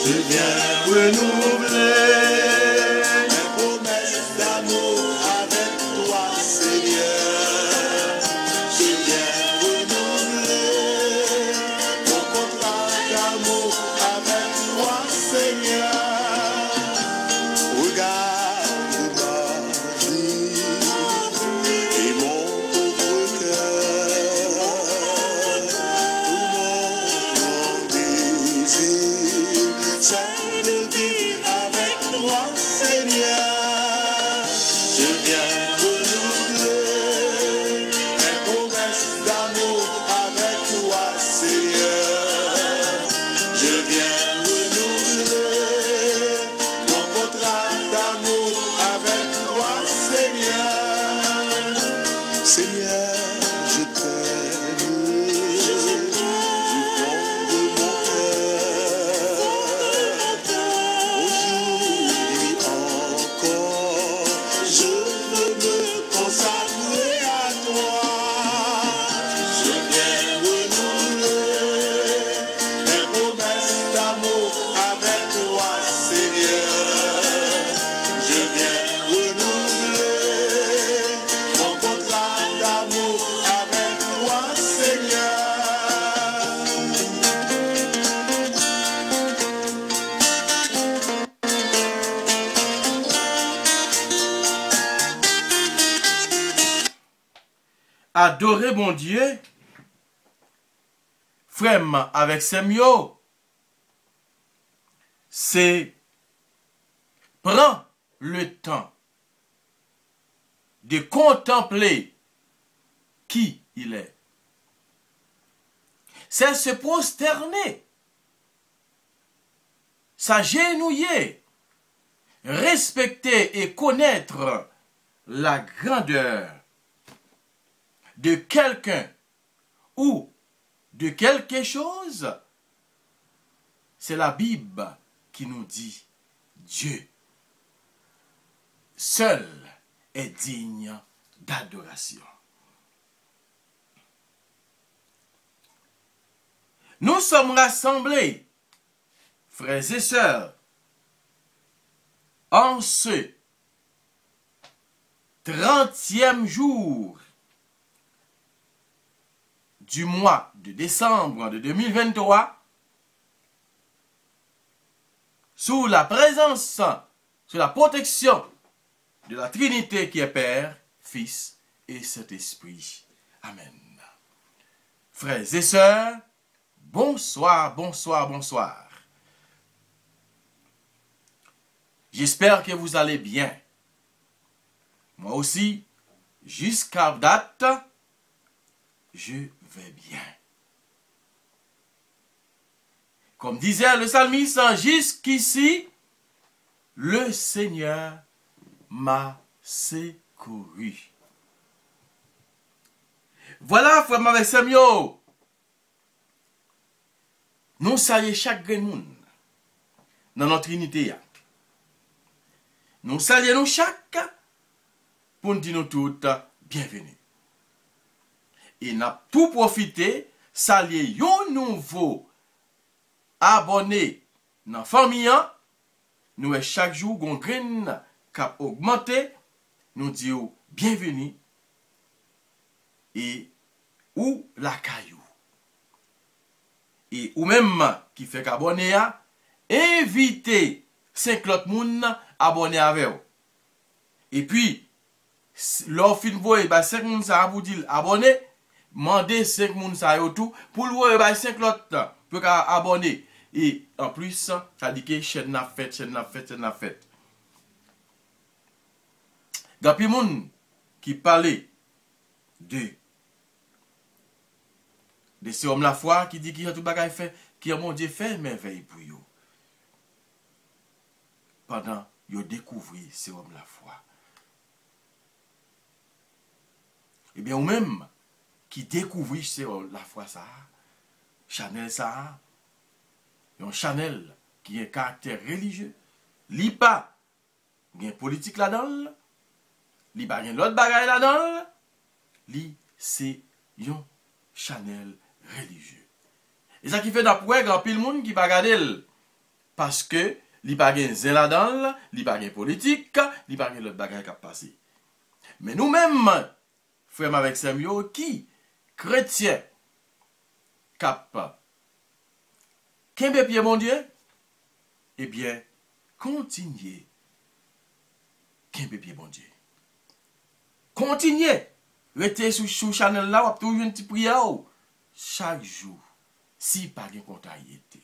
je viens renouveler mes promesses d'amour avec toi, Seigneur. Je viens renouveler mon contrat d'amour avec toi, Seigneur. Regarde ma vie et mon pauvre cœur, tout mon désir, c'est de vivre avec toi, Seigneur. Je viens renouveler mes promesses d'amour avec toi, Seigneur. Je viens renouveler mon contrat d'amour avec toi, Seigneur. Seigneur, je t'aime du fond de mon cœur. Aujourd'hui encore, je veux me consacrer à toi. Je viens renouveler mes promesses d'amour avec toi, Seigneur. Je viens renouveler mon contrat d'amour avec toi, Seigneur. Adorer mon Dieu, frère avec Semio, c'est prendre le temps de contempler qui il est. C'est se prosterner, s'agenouiller, respecter et connaître la grandeur de quelqu'un ou de quelque chose. C'est la Bible qui nous dit Dieu seul est digne d'adoration. Nous sommes rassemblés, frères et sœurs, en ce 30e jour du mois de décembre de 2023, sous la présence, sous la protection de la Trinité qui est Père, Fils et Saint-Esprit. Amen. Frères et sœurs, bonsoir, bonsoir, bonsoir. J'espère que vous allez bien. Moi aussi, jusqu'à date, je vais bien. Comme disait le psalmiste, jusqu'ici, le Seigneur m'a secouru. Voilà, frère avec Samuel. Nous saluons chaque monde dans notre unité. Nous saluons chaque pour nous dire nous toutes bienvenue. Et n'a tout profité, saluer un nouveau abonné dans la famille. Nous chaque jour gon grain qui a augmenté, nous disons bienvenue et ou la caillou. Et ou même qui fait qu'abonner à inviter 5 autres moun abonner avec vous. Et puis l'offre fin voye ba 5 moun ça vous dire abonner, mandez 5 moun ça yo tout pour le voye ba 5 autres pour abonner. Et en plus ça dit que chaîne n'a fait, chaîne n'a fait, chaîne n'a fait. Gapi moun qui parlait de ces hommes la foi qui dit qu'il y a tout bagay fait, qui a mon Dieu fait merveille pour eux. Pendant yo découvrir ces hommes la foi. Eh bien, ou même qui découvrir ces hommes la foi ça, Chanel ça, un Chanel qui a un caractère religieux, li pas gen politique là-dedans, li pas gen l'autre bagay là-dedans, li c'est un Chanel religieux. Et ça qui fait d'après grand pile monde qui pas regarder parce que li pa gen zè la dan, li pa gen politique, li pa gen l'autre bagay k'ap passé. Mais nous-mêmes, frères avec Samuel, qui chrétien k'ap kembe pied mon Dieu, eh bien, continuez kembe pied bon Dieu. Continuez. Restez sous channel là, ou toujours une petite prière chaque jour, si pas de contrariété.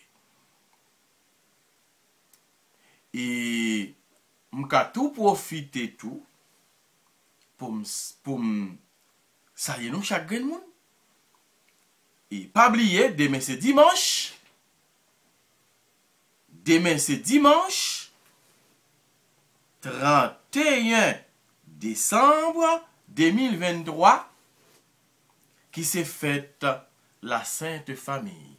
Et m'ka tout profiter tout pour ça y est nous chaque monde. Et pas oublier demain c'est dimanche. Demain c'est dimanche 31 décembre 2023 qui s'est faite la Sainte Famille.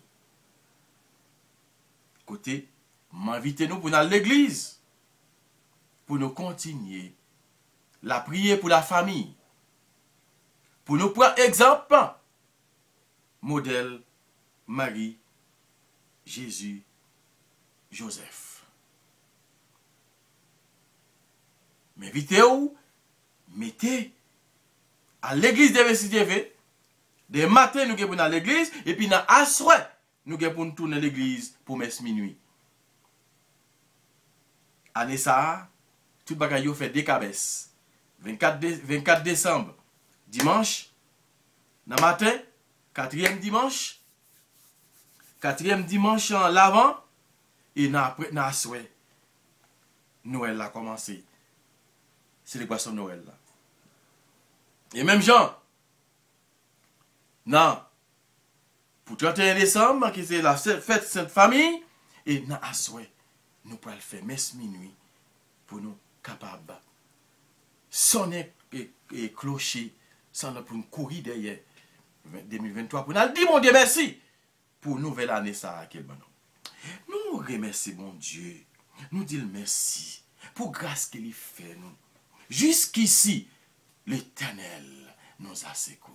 Côté, m'invitez-nous pour aller à l'église, pour nous continuer la prière pour la famille, pour nous prendre exemple, modèle Marie, Jésus, Joseph. M'invitez-vous, mettez à l'église de VCTV, des matins nous sommes à l'église, et puis dans la soirée, nous sommes pour tourner l'église pour messe minuit. Année ça, tout le monde fait des cabesses. 24 décembre, dimanche, dans le matin, 4e dimanche en l'avant, et dans la soirée, Noël a commencé. Célébration de Noël là. Et même Jean, non, pour 31 décembre, qui c'est la fête Sainte Famille, et dans la soirée, nous pouvons faire messe minuit pour nous capables sonner et clocher sans pour nous courir derrière 2023 pour nous dire mon Dieu merci pour nouvelle année ça quel bon nous remercions mon Dieu, nous disons merci pour grâce qu'il fait nous. Jusqu'ici, l'Éternel nous a secourus.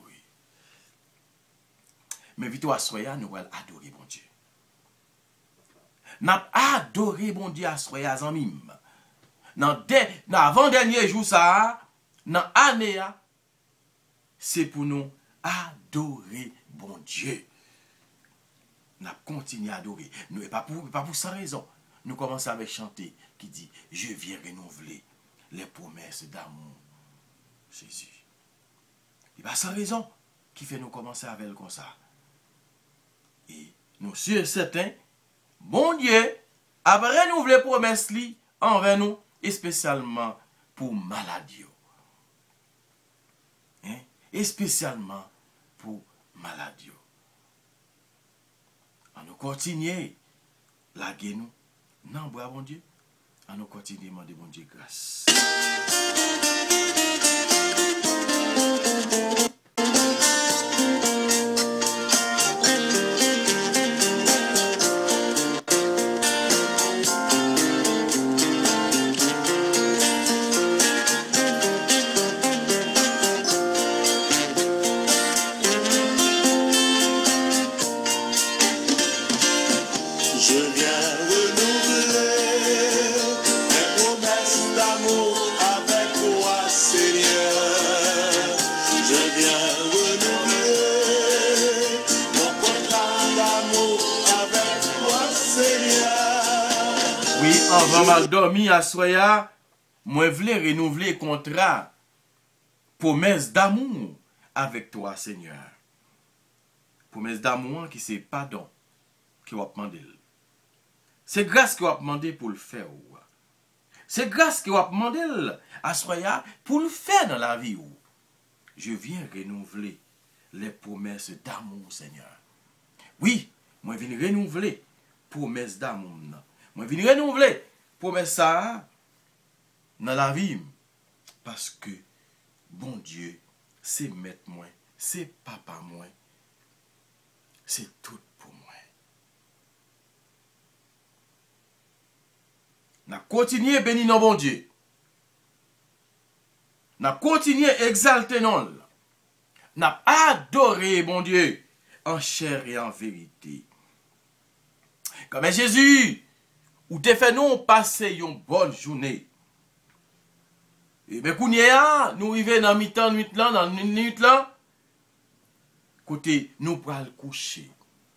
Mais vite à soya, nous allons adorer bon Dieu. Nous allons adorer bon Dieu à soya zanmim. Dans avant-dernier jour ça, dans l'année, c'est pour nous adorer bon Dieu. Nous continuons à adorer. Nous n'est pas pour sans raison. Nous commençons avec chanter qui dit je viens renouveler les promesses d'amour Jésus. Il n'y a pas sans raison qui fait nous commencer avec comme ça. Et nous sommes certains, bon Dieu a renouvelé les promesses envers nous, et spécialement pour maladie. Hein? Et spécialement pour maladie. On nous continue la guerre nous. Non, bon Dieu. On nous continue à demander bon Dieu grâce. Avant mal dormi à soya, moi voulais renouveler le contrat, promesse d'amour avec toi, Seigneur. Promesse d'amour qui c'est pardon qui va demander. C'est grâce qui va demander pour le faire. C'est grâce qui va demander à soya pour le faire dans la vie. Je viens renouveler les promesses d'amour, Seigneur. Oui, moi je viens renouveler promesse d'amour. Moi je viens renouveler promesse ça dans la vie. Parce que bon Dieu, c'est maître moi, c'est papa moi, c'est tout pour moi. N'a continué bénir nos bon Dieu. N'a continué exalter non. N'a adoré bon Dieu en chair et en vérité. Comme Jésus ou te fait nous passer une bonne journée. Et bien, nous arrivons dans mi-temps, nuit là, dans une nuit là, côté, nous pourrons le coucher.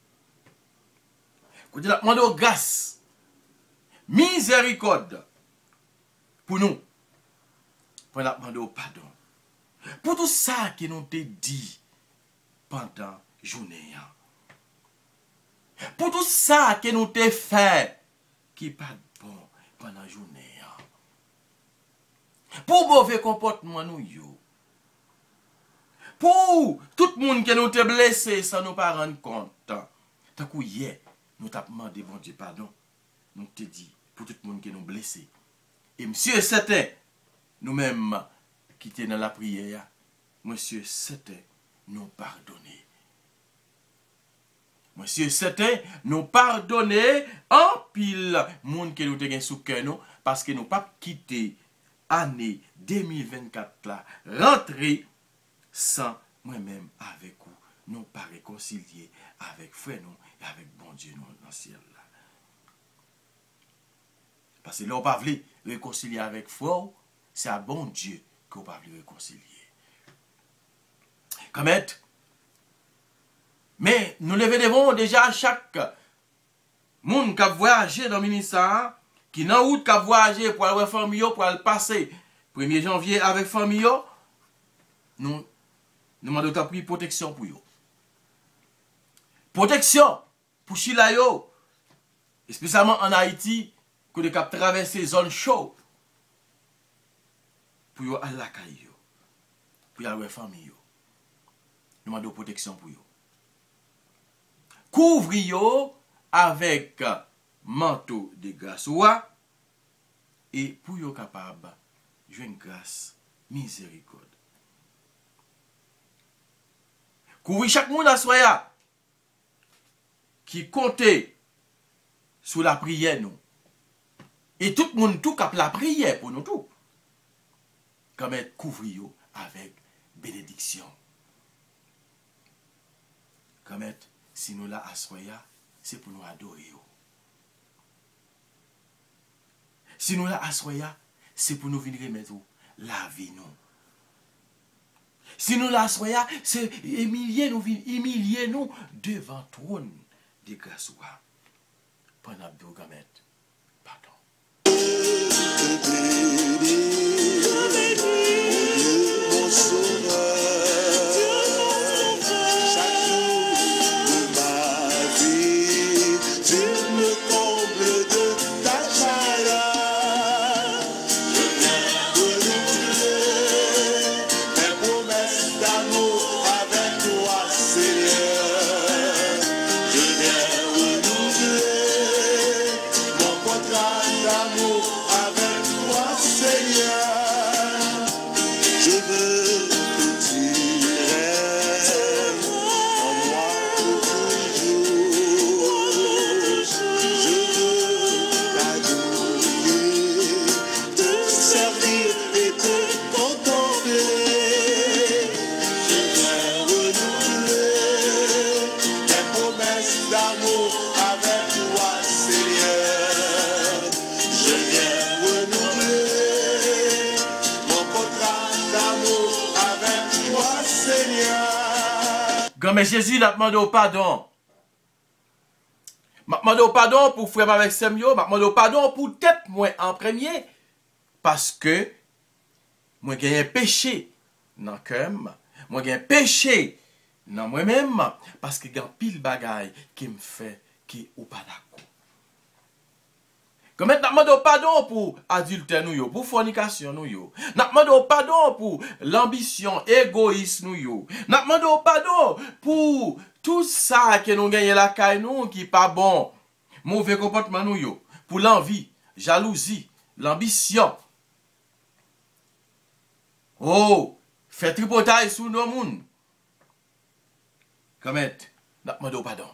Côté, la demande grâce, miséricorde, pour nous, pour la demande pardon. Pour tout ça que nous te dit pendant la journée. Pour tout ça que nous te fait, qui n'est pas bon pendant la journée. Pour mauvais comportement nous yo. Pour tout le monde qui nous te blessé sans nous pas rendre compte. Tant que hier, nous t'avons demandé bon Dieu pardon. Nous te dit pour tout le monde qui nous blessé. Et monsieur c'était nous-mêmes qui étaient dans la prière. Monsieur c'était nous pardonner. Monsieur c'était nous pardonner en pile monde qui nous te gen sous cœur nous parce que nous pas quitté année 2024 là, rentrer sans moi-même avec vous, nous pas réconcilier avec frère nous et avec bon Dieu nous dans le ciel là. Parce que là, on ne peut pas réconcilier avec frère, c'est à bon Dieu qu'on ne peut pas réconcilier. Comme mais nous devons déjà chaque monde qui a voyagé dans le ministère, qui n'a route qui a voyagé pour aller famille, pour aller passer 1er janvier avec famille, nous demandons de prendre protection pour eux. Protection pour Chila yo, spécialement en Haïti, que de cap traverser zone chaude pour yo aller la caille, pour y aller famille. Nous demandons protection pour eux. Couvrir avec manteau de grâce et pour yo capable jouer grâce miséricorde. Couvrir chaque monde à soya qui comptait sous la prière nous. Et tout le monde tout cap la prière pour nous tout. Comme être couvrir avec bénédiction. Comme être si nous la assoya, c'est pour nous adorer. Si nous la assoya, c'est pour nous venir remettre la vie nous. Si nous la assoya, c'est humilier nous devant trône de grâce. Pendant deux gamètes. Pardon. Mon sauveur. Mais Jésus n'a demandé au pardon. M'a demandé au pardon pour frère avec Semyo, m'a demandé au pardon pour tête moi en premier parce que moi j'ai un péché dans le cœur, moi j'ai un péché dans moi-même parce que j'ai un pile bagaille qui me fait qui ou pas d'accord. Comme n'a demandé au pardon pour adultère nous pour fornication nous n'a demandé au pardon pour l'ambition égoïste nous n'a demandé au pardon pour tout ça que nous gagnons la caille nous qui pas bon, mauvais comportement nous pour l'envie, jalousie, l'ambition. Oh, fait tripotage sous nos monde. Comme n'a demandé au pardon.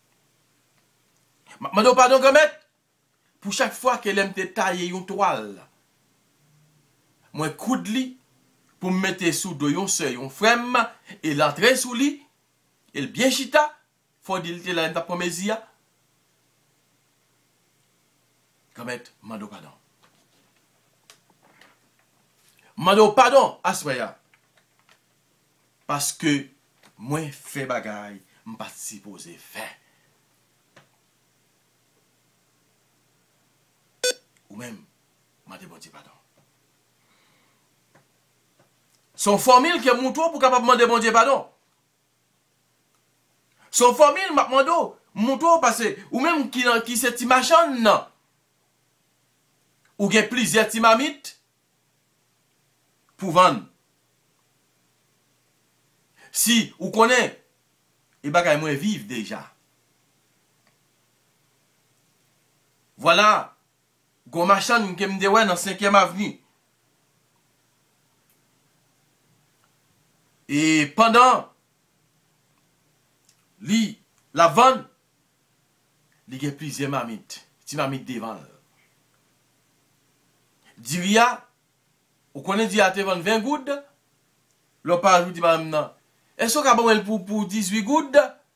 N'a demandé au pardon comme pour chaque fois qu'elle aime te tailler une toile, moi coude li pour me mettre sous do yon seuil, yon frème, et l'entrer sous li, et bien chita, faut dire que la n'a pas mésia. Kamet, mando pardon. Mando pardon à soya. Parce que moi fait bagay, m'pas supposé faire. Ou même, m'a demandé pardon. Son formule qui est mouton pour capable demander bon Dieu pardon. Son formule m'a demandé mouton parce que ou même qui c'est machin non. Ou gen plusieurs timamites pour vendre. Si ou connaît et bagay moi vivre déjà. Voilà, gon machin qui me dit ouais dans 5e avenue. Et pendant la vente, il y a plusieurs mamites, timamites devant. Diria, ou connaît Diria te vend 20 gouttes, le pas dit madame non. Est-ce qu'on a bon pour 18 gouttes?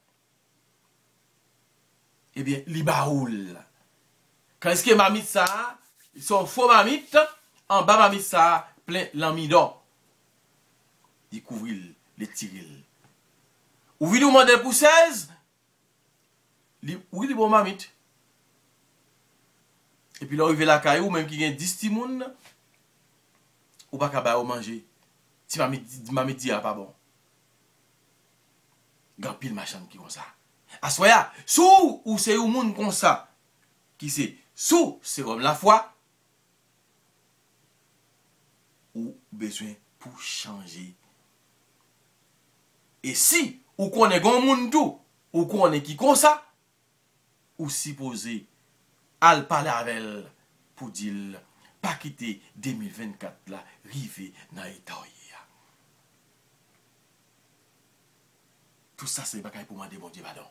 Eh bien, li baoul. Quand est-ce que mamite ça, ils sont faux mamites, en bas mamite ça, plein l'amidon. Il couvre les tiril. Ou vi nous demander pour 16, oui, li bon mamite. Et puis là, arrive la caillou, même qui gagne 10 timoun, ou pas qu'à ou manger. Si mamite dit, pas bon. Grand pile machin qui comme ça. Assoya, sous ou c'est ou moun comme ça, qui c'est, sous c'est comme la foi, ou besoin pour changer. Et si, ou connaît gon moun tout, ou connaît qui comme ça, ou supposé, al parler avec elle, pour dire, pas quitter 2024 là, rive dans l'état. Tout ça, c'est pas pour demander bon Dieu pardon.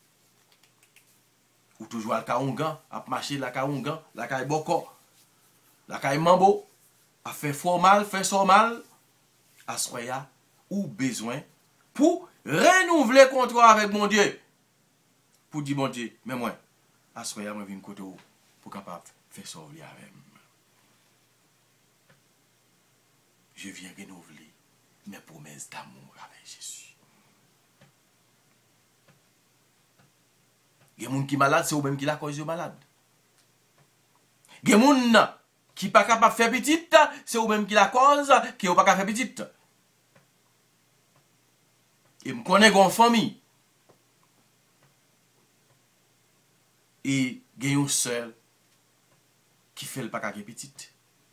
Ou toujours à Kaongan, à marcher la Kaongan, la Kaye Boko, la Kaye Mambo, à faire fort mal, faire so mal, à soya, ou besoin pour renouveler le contrat avec mon Dieu. Pour dire bon Dieu, mais moi, à soya, moi, je viens côté pour capable faire ça avec moi. Je viens renouveler mes promesses d'amour avec Jésus. Il y a des gens qui sont malades, c'est eux-mêmes qui la cause de malade. Il y a des gens qui ne sont pas capables de faire petite, c'est eux-mêmes qui la cause, qui ne sont pas capables de faire petite. Et je connais une famille. Et il y a une seule qui fait le pas de petite.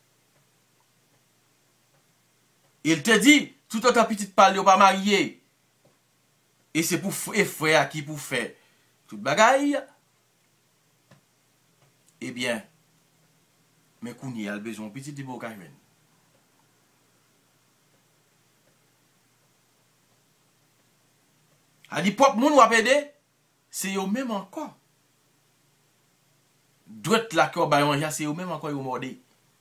Il te dit, tout autant petite parle, pas marié. Et c'est pour frère qui pour faire toute bagaille, eh bien, mais Kouni a besoin de petit de bocajwen. A dit, pop moun wap aider, c'est yo même encore. Droite la ko bayon, c'est yo même encore yo mordé.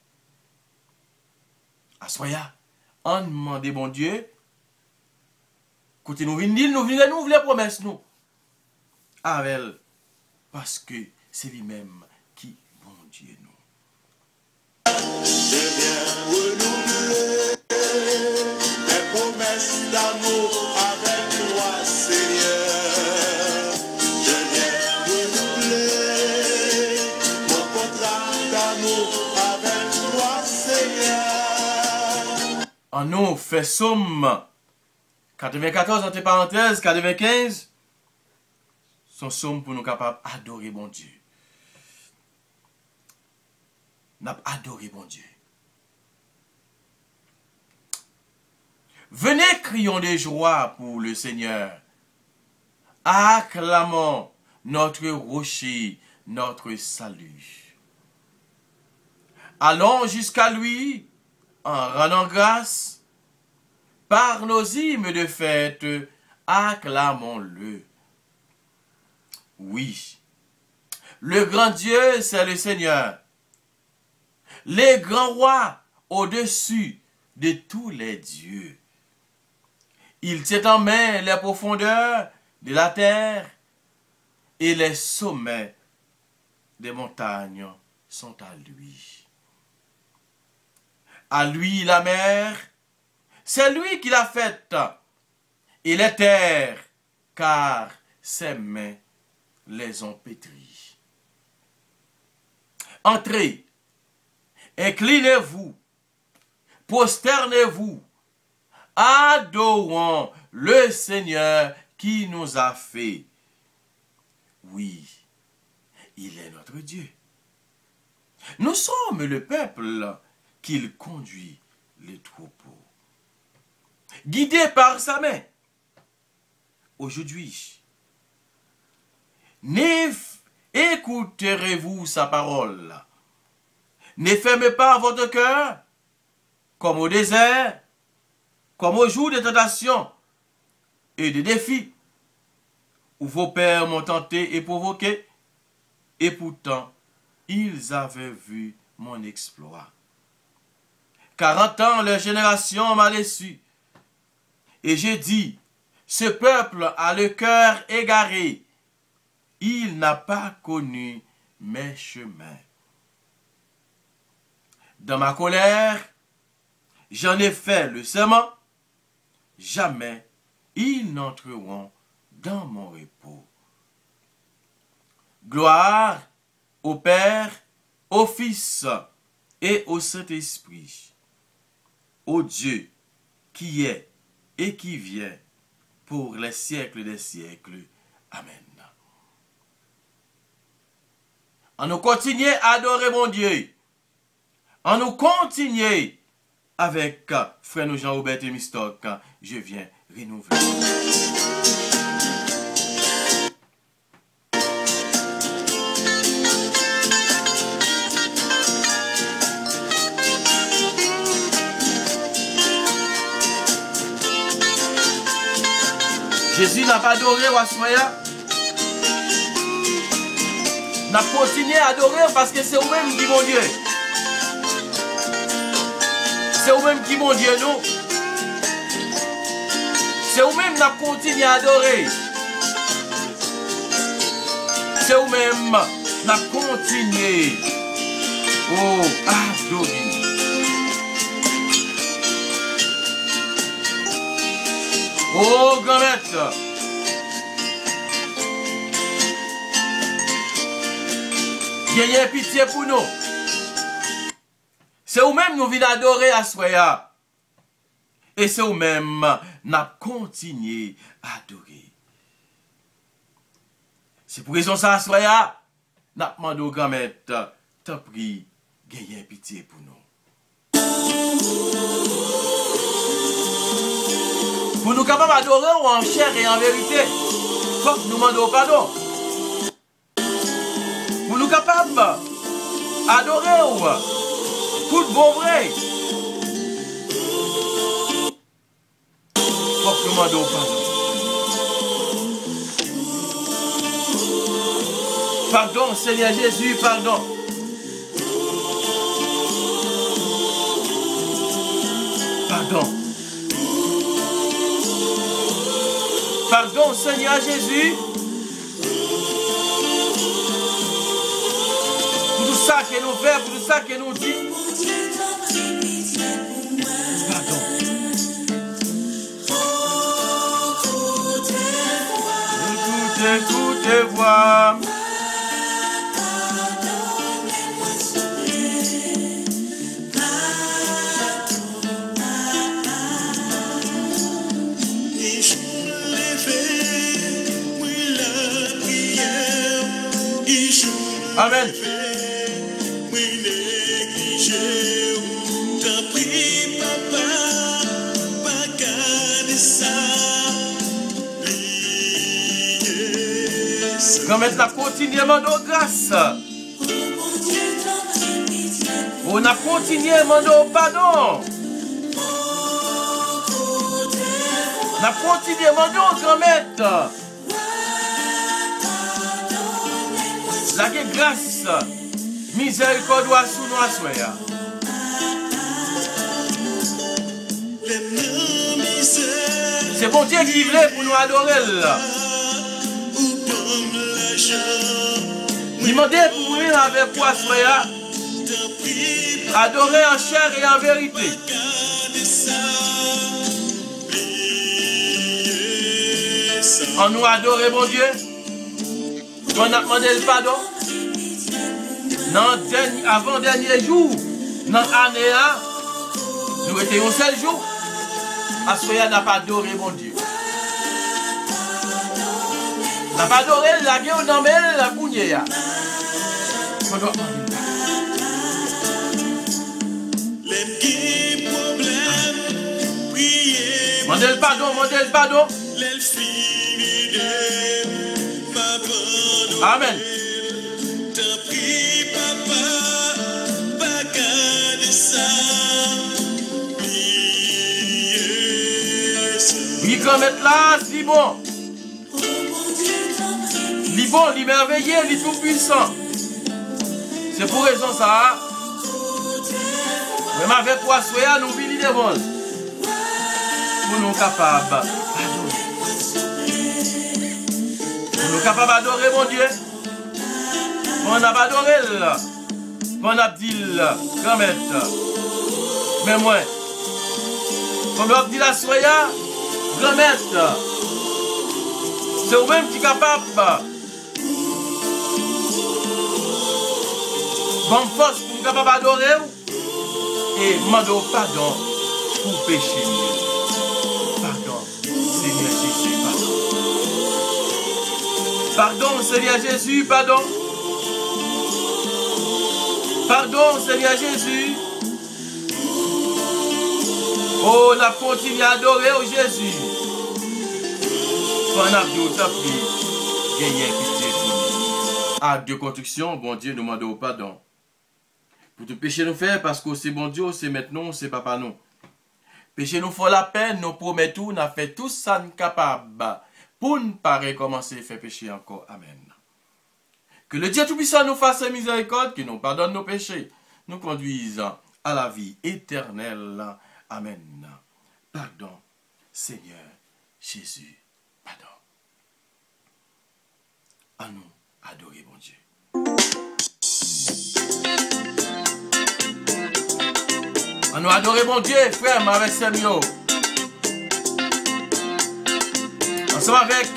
A soya, on demande bon Dieu, côté nous vinn nous les promesses nous. Avec parce que c'est lui-même qui, bon Dieu, nous. Je viens renouveler mes promesses d'amour avec toi, Seigneur. Je viens renouveler mon contrat d'amour avec toi, Seigneur. En nous, fait somme 94, entre parenthèses, 95. Son somme pour nous capables d'adorer bon Dieu. Nous adorer bon Dieu. Venez, crions de joie pour le Seigneur. Acclamons notre rocher, notre salut. Allons jusqu'à lui en rendant grâce. Par nos hymnes de fête, acclamons-le. Oui, le grand Dieu, c'est le Seigneur. Les grands rois au-dessus de tous les dieux. Il tient en main les profondeurs de la terre et les sommets des montagnes sont à lui. À lui la mer, c'est lui qui l'a faite, et les terres, car ses mains les ont pétries. Entrez, inclinez-vous, prosternez-vous, adorons le Seigneur qui nous a fait. Oui, il est notre Dieu. Nous sommes le peuple qu'il conduit les troupeaux. Guidé par sa main. Aujourd'hui, écouterez-vous sa parole. Ne fermez pas votre cœur, comme au désert, comme au jour de tentation et de défis, où vos pères m'ont tenté et provoqué, et pourtant, ils avaient vu mon exploit. 40 ans, leur génération m'a déçu. Et j'ai dit, ce peuple a le cœur égaré. Il n'a pas connu mes chemins. Dans ma colère, j'en ai fait le serment. Jamais ils n'entreront dans mon repos. Gloire au Père, au Fils et au Saint-Esprit, au Dieu qui est et qui vient pour les siècles des siècles. Amen. On nous continue à adorer mon Dieu. On nous continue avec frère nous Jean-Robert et Mistock. Je viens renouveler. Jésus n'a pas adoré Wassoya. N'a continué à adorer parce que c'est vous-même qui mon Dieu. C'est vous-même qui mon Dieu, nous. C'est vous-même qui n'a continué à adorer. C'est vous-même qui n'a continué. Oh, adorer. Oh, grand maître. Ayez pitié pour nous. C'est vous-même nous venons adorer à Soya. Et c'est vous-même nous continuer à adorer. C'est pour raison ça, Soya, nous demandons au grand maître, t'en prie, ayez pitié pour nous. Pour nous capables d'adorer en chair et en vérité, il faut que nous demandons pardon. Pour nous capables d'adorer pour le bon vrai, il faut que nous demandons pardon. Pardon, Seigneur Jésus, pardon. Pardon. Pardon, Seigneur Jésus, pour tout ça que nous faisons, pour tout ça que nous disons. Pardon. Écoutez, voir. Amen. Quand même, la continuellement de grâce. On a continuellement de pardon. On a continuellement de grand maître. La grâce, miséricorde sous nous à soya. C'est bon Dieu qui voulait pour nous adorer. Demandez pour mourir avec poisson, adorer en chair et en vérité. On nous adore, mon Dieu. On a demandé le pardon. Dans avant-dernier jour, dans l'année, nous étions un seul jour. À ce qu'on n'a pas adoré, mon Dieu. On n'a pas adoré la gueule dans la bougnée. On doit demandez le pardon, demandez le pardon. Amen. Oui, comme être là, c'est bon. Li bon, li merveilleux, li tout puissant. C'est pour raison ça. Même avec quoi soya, nous vini de vol. Pour nous capables. Pour nous capables d'adorer mon Dieu. On a adoré là. On a dit là. Comme être. Mais moi. On a dit la soya. Comme être. C'est vous-même qui est capable. Bonne force pour nous capable d'adorer. Et demandons pardon pour pécher. Pardon, Seigneur Jésus, pardon. Pardon, Seigneur Jésus, pardon. Pardon, Seigneur Jésus. Oh, on a continué à adorer au Jésus. Pendant que nous avons gagné pitié pour nous. Acte de construction, bon Dieu, nous demandons pardon. Pour tout péché nous faire, parce que c'est bon Dieu, c'est maintenant, c'est papa nous. Péché nous fait la peine, nous promettons, nous fait tout ça nous capable pour ne pas recommencer à faire péché encore. Amen. Que le Dieu Tout-Puissant nous fasse miséricorde, qu'il nous pardonne nos péchés, nous conduise à la vie éternelle. Amen. Pardon, Seigneur Jésus, pardon. À nous adorer mon Dieu. À nous adorer mon Dieu, frère, avec Samuel. Ensemble avec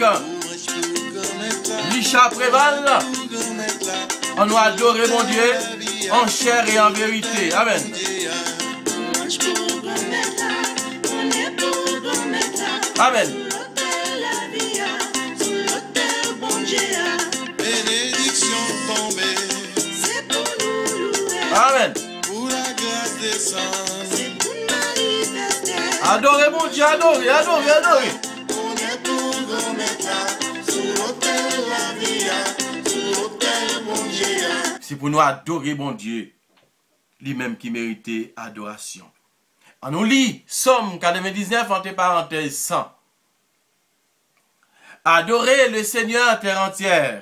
Richard Préval. On nous adorer mon Dieu en chair et en vérité. Amen. Amen. Amen. Adorez mon Dieu, adorez, adorez, adorez. C'est pour nous adorer mon Dieu, lui-même qui méritait adoration. On nous lit Somme 99 entre parenthèses 100. Adorez le Seigneur terre entière.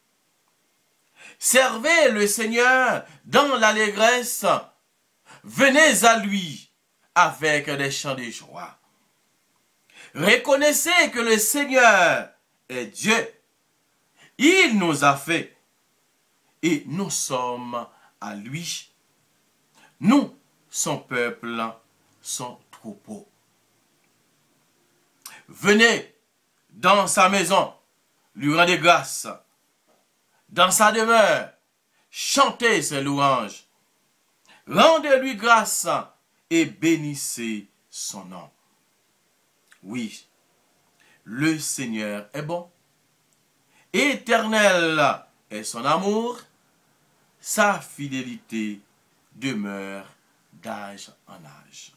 Servez le Seigneur dans l'allégresse. Venez à lui avec des chants de joie. Reconnaissez que le Seigneur est Dieu. Il nous a fait et nous sommes à lui. Nous, son peuple, son troupeau. Venez dans sa maison, lui rendez grâce. Dans sa demeure, chantez ses louanges. Rendez-lui grâce et bénissez son nom. Oui, le Seigneur est bon. Éternel est son amour. Sa fidélité demeure d'âge en âge.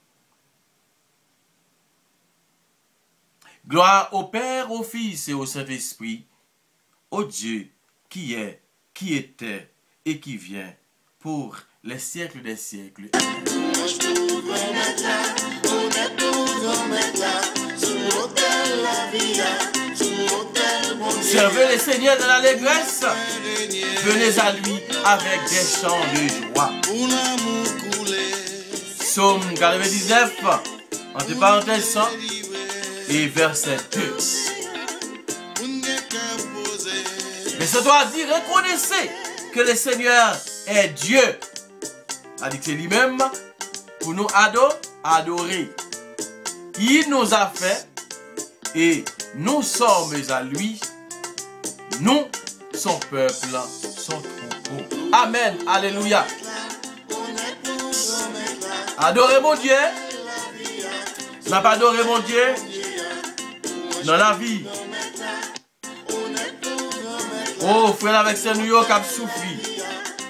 Gloire au Père, au Fils et au Saint-Esprit, au Dieu qui est, qui était et qui vient pour les siècles des siècles. Servez le Seigneur dans l'allégresse. Venez à lui avec des chants de joie. Psaume 99, entre parenthèses 100 et verset 2. Mais ce doit dire, reconnaissez que le Seigneur est Dieu. A dit que c'est lui-même pour nous adorer. Il nous a fait et nous sommes à lui. Nous, son peuple, son troupeau. Amen. Alléluia. Adorez mon Dieu. N'a pas adoré mon Dieu dans la vie. Oh, frère avec ce New York a souffri.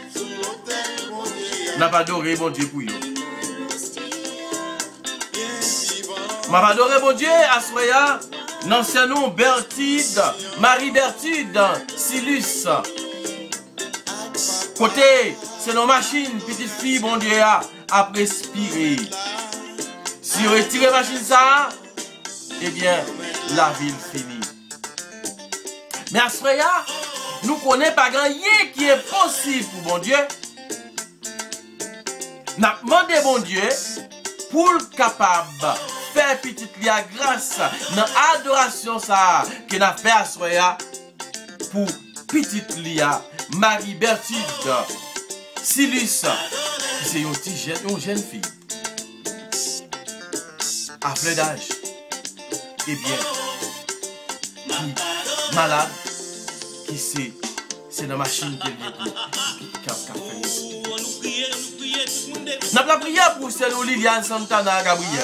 N'a pas adoré mon Dieu pour eux. M'a pas adoré mon Dieu à Soya. L'ancien nom Bertide, Marie Bertide, Silus. Côté, c'est nos machines, petite fille, mon Dieu, à respirer. Si on retire la machine ça, eh bien, la ville finit. Mais à ce moment-là, nous ne connaissons pas rien qui est possible pour bon Dieu. Nous avons demandé bon Dieu pour le capable de faire petite lia grâce dans l'adoration ça que nous avons fait à ce moment-là pour petite lia Marie Bertide Silus, c'est une jeune fille. À plein d'âge, eh bien, qui malade, qui c'est la machine qui a fait. Nous avons prié pour celle Liliane Santana Gabriel.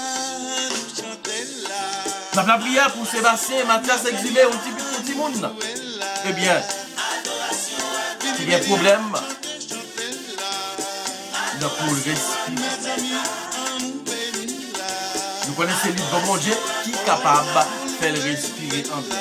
Nous avons prié pour Sébastien Mathias exilé, un petit monde. Eh bien, il y a un problème. Il a pour le respirer. Vous connaissez le bon Dieu qui est capable de faire respirer en paix.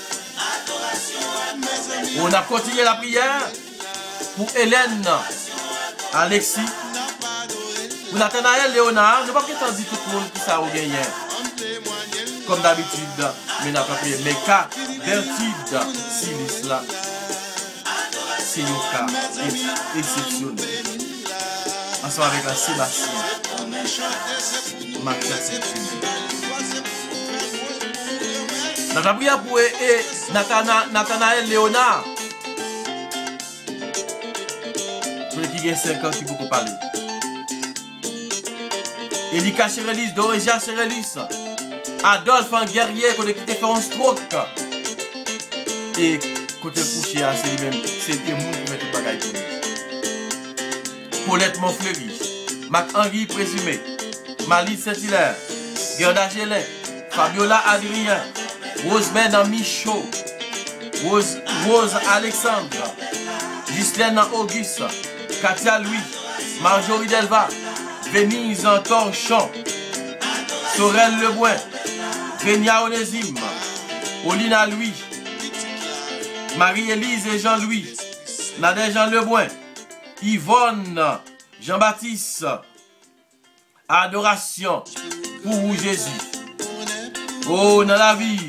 On a continué la prière pour Hélène, Alexis, pour Nathanaël, Léonard. Je ne sais pas qu'est-ce dit tout le monde qui ça a gagné. Comme d'habitude, mais n'a pas prié. Mais cas, Bertide, Silis là, c'est un cas exceptionnel. Ensemble avec la Sébastien. Nous avons prié pour Nathanaël Léonard. Pour qui a 5 ans qui peut parler. Elika Cherelis, Doréja Cherelis. Adolphe, un guerrier, qui a fait un stroke. Et côté couché, c'est lui-même. C'est le monde qui met tout le bagage. Paulette Monfleury. Marc-Henri Présumé. Malice Saint-Hilaire, Gerda Gélin, Fabiola Adrien, Rosemène Michaud, Rose Alexandre, Ghislaine Auguste, Katia Louis, Marjorie Delva, Venise Torchon, Sorel Leboin, Vénia Onésime, Olina Louis, Marie-Élise et Jean-Louis, Nadège Jean Leboin, Yvonne, Jean-Baptiste, adoration pour Jésus. Oh, dans la vie.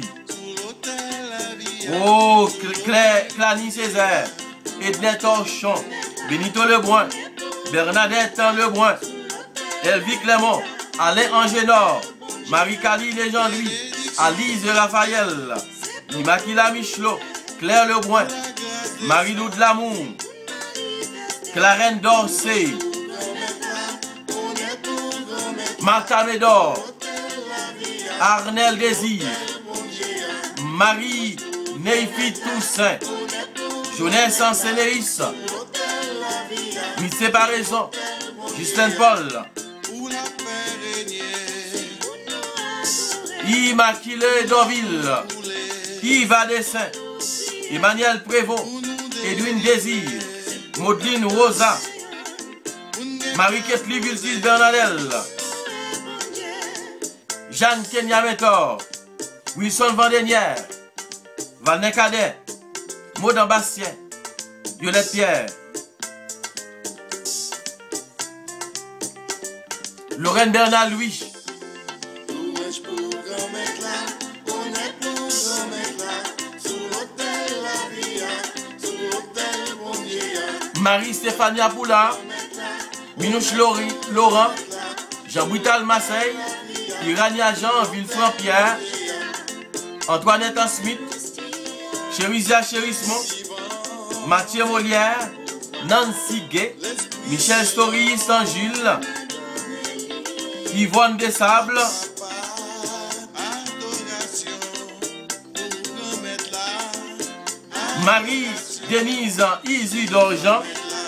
Oh, Clanie Césaire, Ednet Torchon, Benito Lebrun, Bernadette Lebrun, Elvie Clément, Alain Angénor, Marie-Caline et Jean-Louis, Alice Raphaël, Immaculée Michelot, Claire Lebrun, Marie-Lou de l'Amour, Clarence Dorsey, Martha Médor, Arnel Désir, Marie Neyfi Toussaint, Jeunesse Ansenéis, Une Séparaison, Justin Paul, Immaculée Dorville, Yves Dessin, Emmanuel Prévost, Edwin Désir, Maudeline Rosa, Marie-Ketli Vilsis Bernadelle, Jeanne Kenya Mentor, Wilson Vandenière, Valnet Cadet, Maud Bastien, Violette Pierre, Lorraine Bernard Louis, Marie-Stéphania Poula, Minouche Laurent, Jean-Bouital Marseille, Irania Jean, Villefranc Pierre, Antoinette Smith, Chérisia Chérismont, Mathieu Molière, Nancy Gay, Michel Story, Saint-Jules, Yvonne Desables, Marie-Denise Isidore Jean,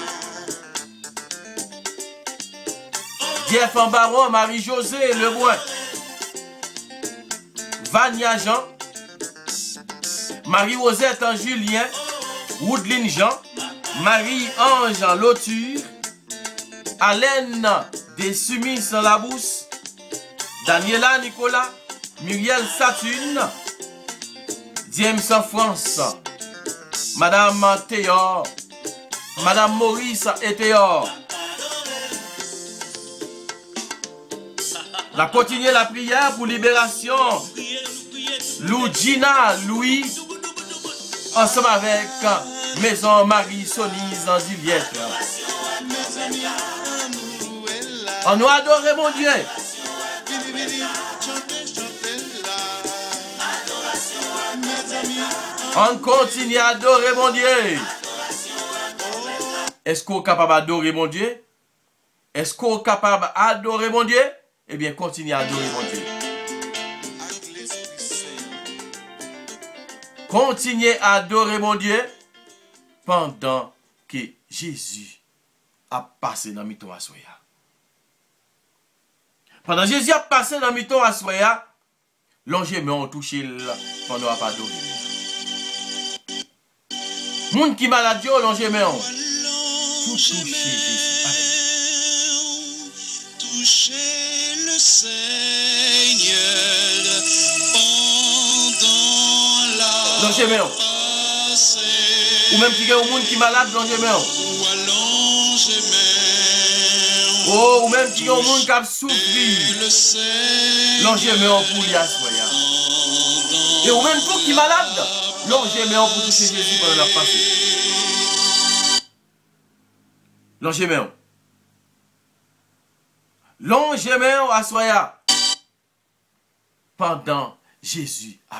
Jeff Baron, Marie-Josée Lebrun, Vania Jean, Marie-Rosette Julien, Woodline Jean, Marie-Ange Loture, Alaine des Sumis Labousse, Daniela Nicolas, Muriel Saturne, James France, Madame Théor, Madame Maurice et Théor. La continuer la prière pour libération. Gina Louis, ensemble avec Maison Marie Sonise en Juliette. On nous adore mon Dieu. On continue à adorer mon Dieu. Est-ce qu'on est capable d'adorer mon Dieu? Est-ce qu'on est capable d'adorer mon Dieu? Eh bien, continue à adorer mon Dieu. Continuez à adorer mon Dieu pendant que Jésus a passé dans le à soya. Pendant que Jésus a passé dans le à soya, l'ange ont touché pendant à pas adorer. Moun qui malade, l'ange ont tout touché Jésus. Toucher le Seigneur pendant la ou même qui est au monde qui est malade, l'ange oh, ou même qui est au monde qui a souffert, l'ange pour y assoyer. Et ou même pour qui est malade, l'ange pour toucher Jésus pendant la passée. L'ange l'ange assoyer pendant Jésus a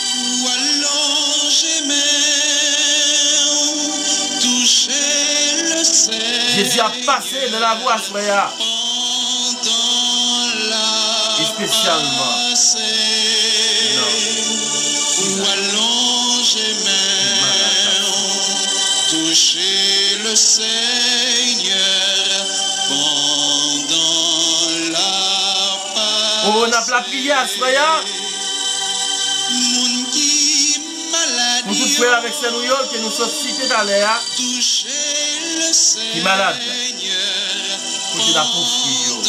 Jésus a passé de la voie à soya. Et spécialement. Toucher le Seigneur pendant la passe. Oh, on a la prière à soya. Pour tout frère avec Saint-Louis que nous sommes cités dans l'air. Qui est malade. Pour la pauvre.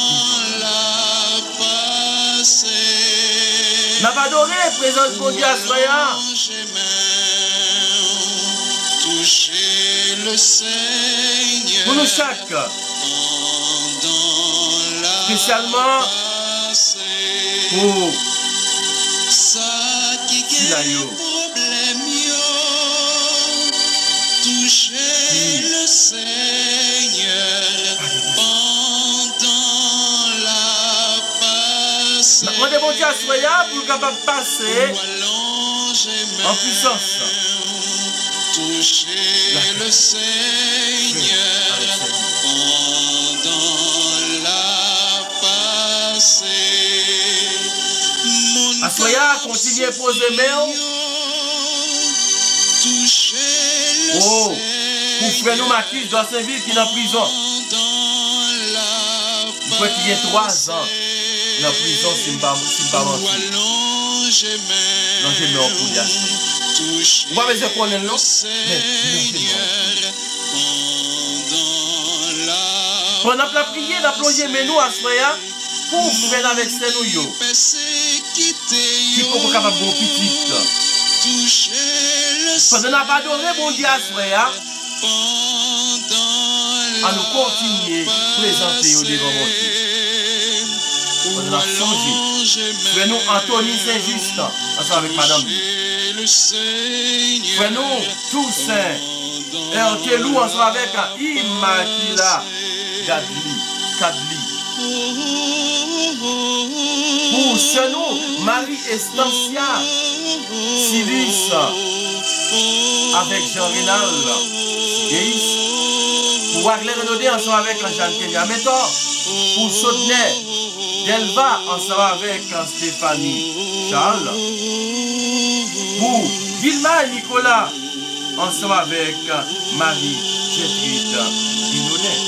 N'a pas adoré, présence de Dieu à soya. Toucher le Seigneur. Pour nous chaque. Spécialement pour Silayo. Toucher le Seigneur pendant la passe. Nous demandons Dieu à soya pour capable passer en puissance. Toucher le Seigneur pendant la passée. Assoya, continuez à poser main. Oh, pour frère nous Marquis dans Saint-Ville qui est en prison. Il faut qu'il y ait 3 ans dans la prison si je ne pas mentir. Non, je mets en pouliasse. On va me dire qu'on est là, mais pendant la prière, la plongée, mais nous, à soya, pour faire avec ces nouilles, qui sont capables de petit. Pendant la adoré mon Dieu à soya, à nous continuer à présenter au devant mon Dieu. Pendant la changé. Frère nous, Anthony Saint-Just, ensemble avec madame. Frère nous, Toussaint, et on te loue ensemble avec Immaculada Kadli. Pour ce nous, Marie Estancia, Silis, avec Jean Rénal, pour Agler Renaudet ensemble avec Jean Kenya Méthor, pour Sautenay Delva ensemble avec Stéphanie Charles, pour Vilma Nicolas ensemble avec Marie Gertrude Binonet,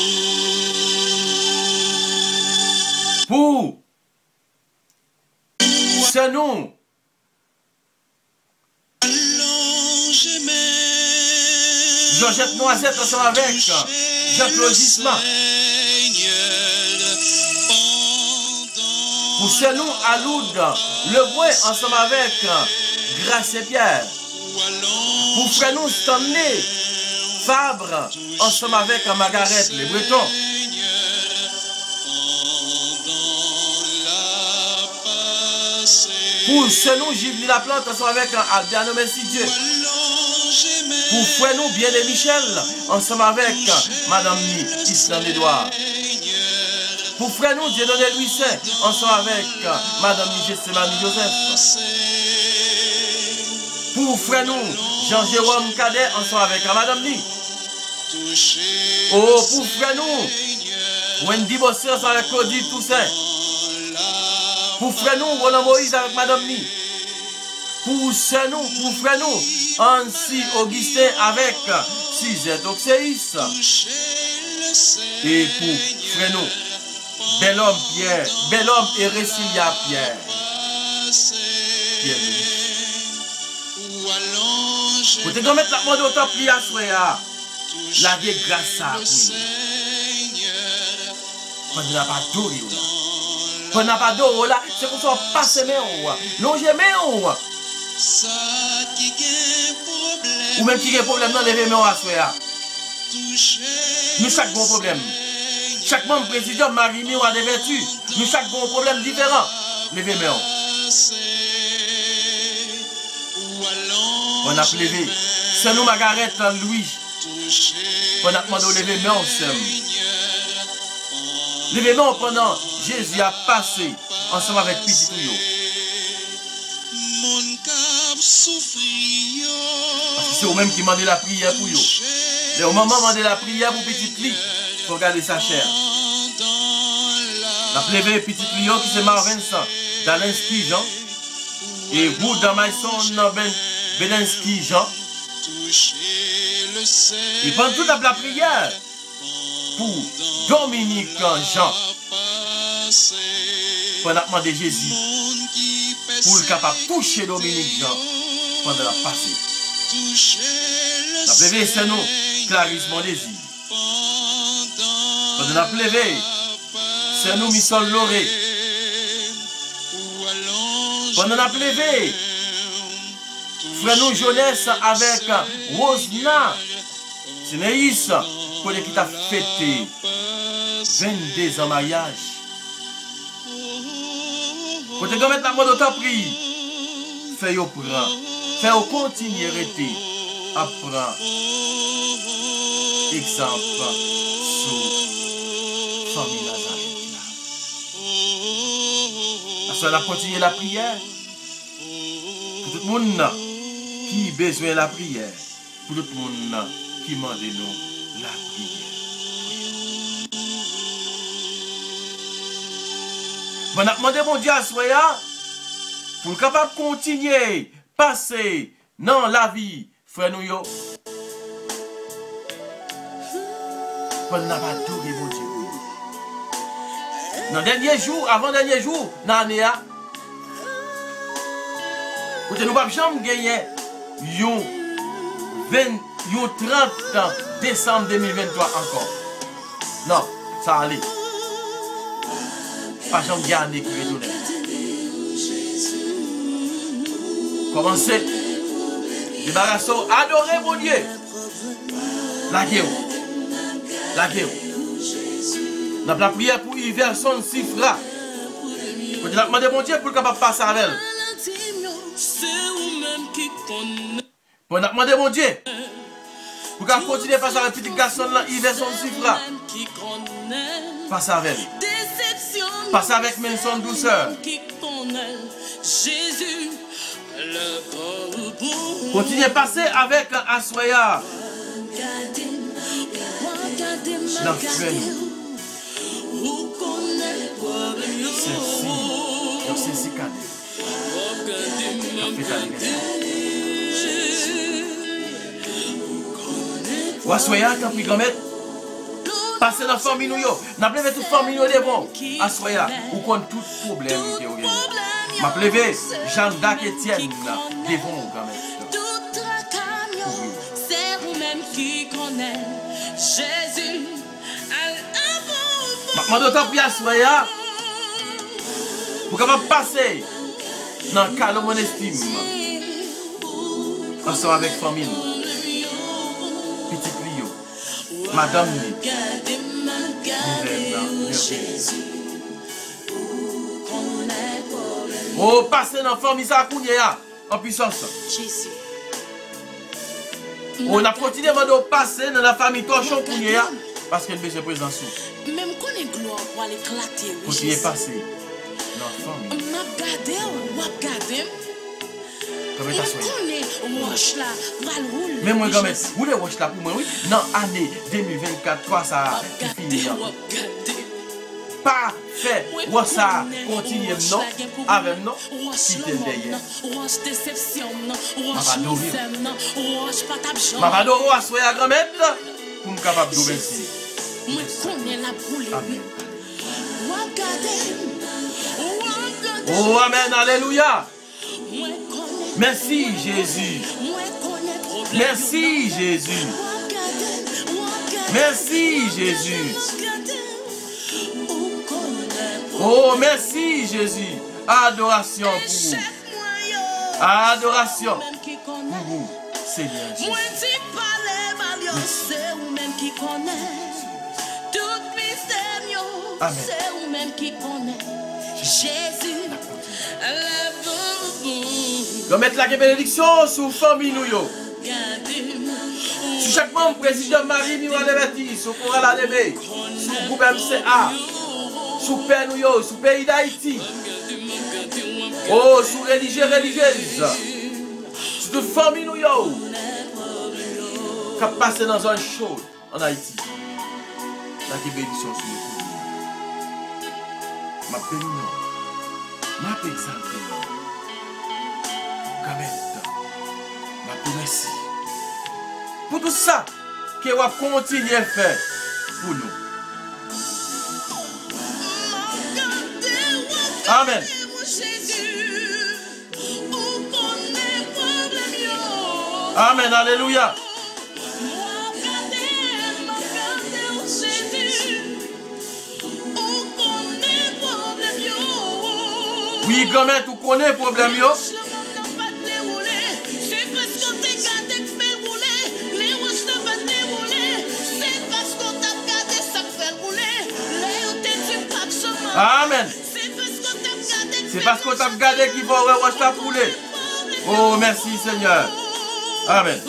pour Sanon Georgette Noisette ensemble avec Jean-Claude Gisman, pour Sanon Aloud Lebrun ensemble avec Grace et Pierre, pour Frenon Stanley Fabre ensemble avec Margaret les Bretons, pour Senou Givli Laplante ensemble avec Albiano Messidieu, pour Fouenou Bien-Aimé Michel ensemble avec Madame Ni Island Edouard, pour Fouenou Dieudonné Louis Saint ensemble avec Madame Ni Gessemani Joseph, pour Fouenou Jean-Jérôme Cadet ensemble avec Madame Ni, oh pour Fouenou Wendy Bossé ensemble avec Claudie Toussaint, pour Frénou, Roland Moïse avec Madame Ni, pour Senou, pour Frénou, Ansi Augustin avec Suzette Oxéis, et pour Frénou, Bel-Homme Pierre, Bel-Homme et Récilia Pierre. Vous te mettre la mode au top, li à soya, la vie grâce à vous. On n'a pas d'eau, on n'a pas d'eau là, c'est pour ça qu'on passe mes eaux, longe mes eaux. Ou même qui a un problème dans les mains à soi. Nous chaque bon problème. Chaque membre président Marie-Mi a des vertus. Nous chaque bon problème différent. Levez mains. On a levé. C'est nous Margaret Louis. On a demandé de lever mains ensemble. Levez mains pendant Jésus a passé ensemble avec Petit Touyo. Parce que c'est eux-mêmes qui demandent la prière pour eux. Et au moment de demander la prière pour Petit Lit, il faut garder sa chair. La plébé Petit Lion qui c'est Marvincent, Dalinski Jean, et vous dans Maïson, Belenski Jean. Et pendant toute la prière pour Dominique Jean, pendant demander Jésus, pour le capable de toucher Dominique Jean pendant la passée. La plébé, c'est nous, Clarisse Mondésir. Pendant la plébé, c'est nous, Missol Loré. Pendant la plébé, frère nous jeunesse avec Rosna. C'est Néis pour les qui t'a fêté 22 ans mariage. Quand tu mettre la mode au temps pris, fais-le prendre. Fais-le continuer à rester. Apprends. Exemple sur famille Nazareth. Ça va continuer la prière. Pour tout le monde qui a besoin de la prière. Pour tout le monde qui demande nous la prière. Je demande mon Dieu à soya pour capable continuer, passer dans la vie, frère nous yo. Je n'a pas tout mon Dieu. Dans le dernier jour, avant dernier jour, dans l'année, nous ne pouvons pas gagner le 30 décembre 2023 encore. Non, ça allait. Pas jamais gagner qui retourne. Commencez. Débarrassons, adorez mon Dieu. La guerre. La guerre. Nous avons la prière pour Hiver son Sifra. Vous avez demandé mon Dieu pour capable passer avec elle. Vous avez demandé mon Dieu pour qu'elle continue à passer avec le petit garçon là, Hiver son Sifra. Passer avec elle. Passer avec Menson douceur. Jésus, le Continuez à passer avec Aswaya. Dans frère c'est cadet. Aswaya, t'as pris grand-mère. Passez dans la famille, nous. N'a pas toute famille, nous devons. Aswaya, ou qu'on tout problème. M'a plevé, Jean d'Arc Etienne, devons, grand-mère. C'est vous-même qui connaît Jésus. Maintenant, d'autant plus Aswaya, vous pouvez passer dans le cas de mon estime. Ensemble avec famille. Petit Clio. Madame oh, passez dans la famille, ça a en puissance. On a continué à passer dans la famille Torchon parce qu'elle a besoin de présence. Même qu'on est gloire pour aller éclater. Continuez à passer dans la famille. Mais moi, quand même, vous les watch là pour moi, oui. Dans l'année 2024, toi, ça a fini. Pas fait, ou ça continue, non, avec non, qui t'es derrière. Mavado, ou à soya grand-mère, pour me capable de ici. Amen. Oh, amen, alléluia. Merci Jésus. Merci Jésus. Merci Jésus. Oh, merci Jésus. Adoration pour vous. Adoration pour vous, Seigneur Jésus. Amen. Nous mettons la bénédiction sur la famille nous. Sur chaque membre, président Marie Miroleverti, sur Coral Alébé, sur le groupe MCA, sur le Père nous, sur le pays d'Haïti. Oh, sur religieux, religieuse. Sur toute famille nous, qui a passé dans un show en Haïti. La bénédiction sur nous. Ma bénédiction. Ma exalté. Ma merci. Pour tout ça, que vous continuez à faire pour nous. Amen. Amen. Alléluia. Oui, grand-mère, tu connais le problème. Amen. C'est parce qu'on t'a regardé qu'il faut rewash ta poulet. Oh, merci Seigneur. Amen.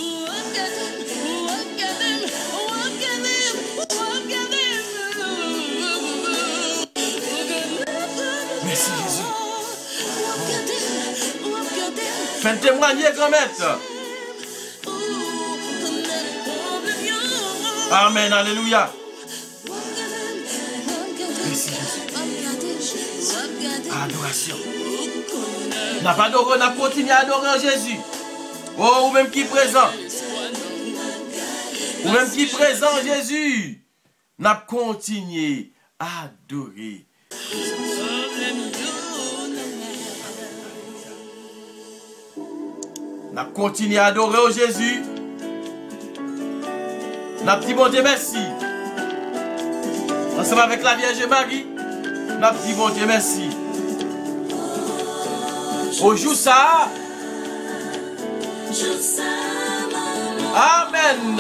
Merci Jésus. Fais témoigner, grand-mère. Amen. Alléluia. Merci Jésus. Adoration. N'a pas adoré, on a continué à adorer Jésus. Oh, ou même qui présent. Ou même qui présent Jésus. N'a continué à adorer Jésus. N'a continué à adorer Jésus. N'a dit bon Dieu merci. Ensemble avec la Vierge Marie. N'a dit bon Dieu merci. Au jour ça. Amen.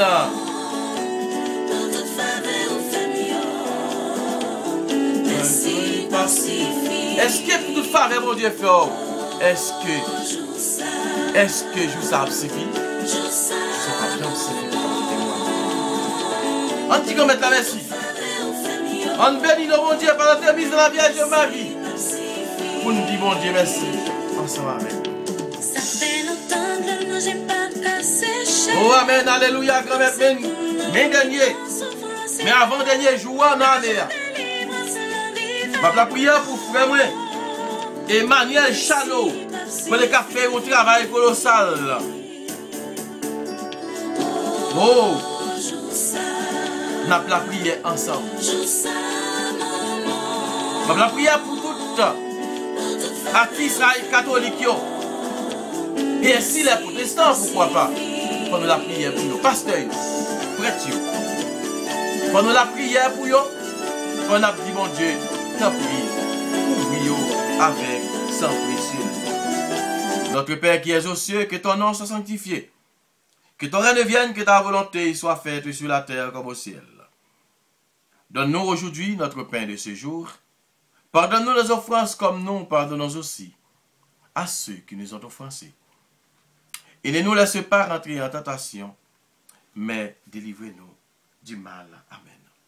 Est-ce que pour toute faveur, mon Dieu, fort? Est-ce que je ça suffit? C'est pas bien suffit. On dit qu'on mette la merci. On bénit le bon Dieu par la termise de la Vierge Marie. Pour nous dire, mon Dieu, merci. Ensemble avec. Ça fait longtemps que nous Oh, amen, alléluia, grand-mère, mais dernier, mais avant-dernier jour, en année, la prière pour frère, moi, Emmanuel Chano, pour le café au travail colossal. Oh, n'a la prière ensemble. La prière pour tout Israël catholique. Et si les protestants, pourquoi pas? Pendant la prière pour nous, pasteurs, prêtres, pendant la prière pour nous, on a dit, mon Dieu, t'as pris, pour avec sang précieux. Notre Père qui es aux cieux, que ton nom soit sanctifié. Que ton règne vienne, que ta volonté soit faite sur la terre comme au ciel. Donne-nous aujourd'hui notre pain de ce jour. Pardonne-nous les offenses comme nous pardonnons aussi à ceux qui nous ont offensés. Et ne nous laisse pas rentrer en tentation, mais délivrez-nous du mal. Amen.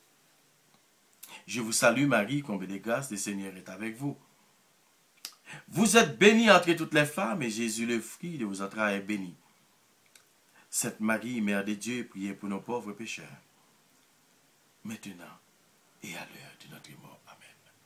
Je vous salue Marie, comblée de grâce, le Seigneur est avec vous. Vous êtes bénie entre toutes les femmes, et Jésus, le fruit de vos entrailles, est béni. Sainte Marie, Mère de Dieu, priez pour nos pauvres pécheurs, maintenant et à l'heure de notre mort. Amen.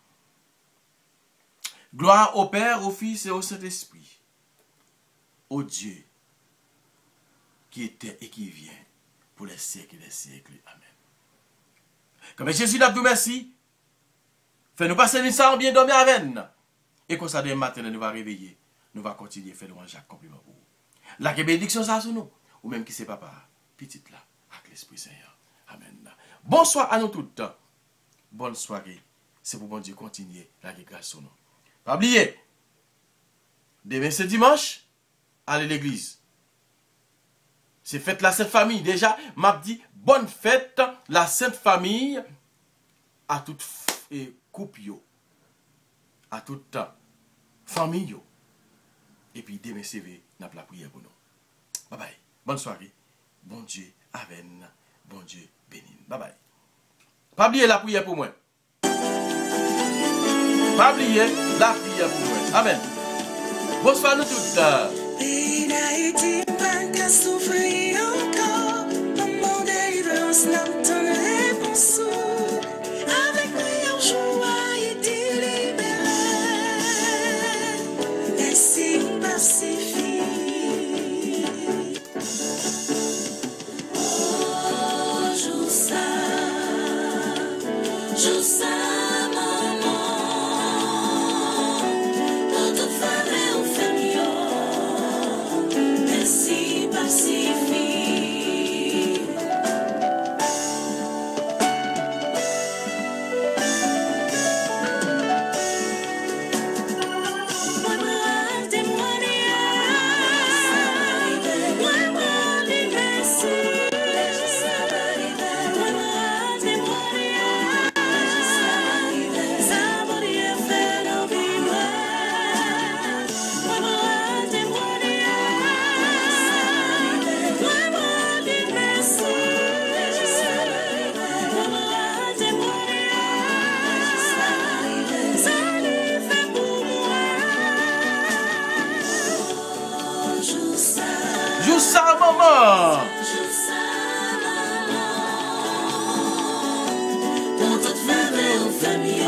Gloire au Père, au Fils et au Saint-Esprit, au Dieu qui était et qui vient pour les siècles des siècles. Amen. Comme Jésus n'a tout merci, fais-nous passer une sang bien dormir avec nous. Et comme ça, demain matin, nous va réveiller. Nous va continuer à faire louange à compliment pour vous. La bénédiction, ça sur nous. Ou même qui c'est papa, petite là, avec l'Esprit Seigneur. Amen. Bonsoir à nous toutes. Bonne soirée. C'est pour bon Dieu continuer la grâce sur nous. Pas oublier, demain c'est dimanche, allez à l'église. C'est fête la Sainte Famille. Déjà, m'a dit bonne fête la Sainte Famille à toute couple, à toute famille. Et puis demain c'est n'a pas la prière pour nous. Bye bye. Bonne soirée. Bon Dieu avec nous. Bon Dieu béni. Bye bye. Pas oublier la prière pour moi. Pas oublier la prière pour moi. Amen. Bonsoir nous toutes. Pays d'Haïti, pas qu'à souffrir encore. Maman délivrance, n'entend réponse. Avec meilleure joie, Haïti libéré. Laissez pacifier. Oh, joue ça, maman. Pour te faire au famille. Merci, pacifique. Joue ça, maman. Pour toute faveur aux familles,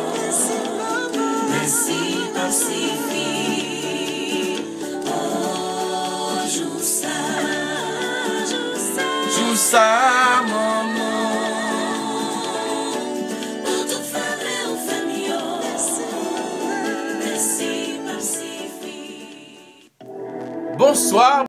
merci, pacifique. Oh, joue ça, maman. Pour toute faveur aux familles, merci, pacifique. Bonsoir.